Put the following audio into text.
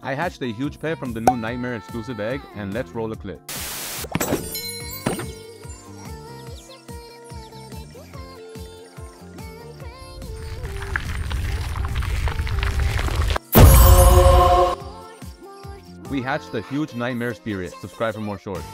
I hatched a huge pet from the new Nightmare exclusive egg, and let's roll a clip. We hatched a huge Nightmare spirit. Subscribe for more shorts.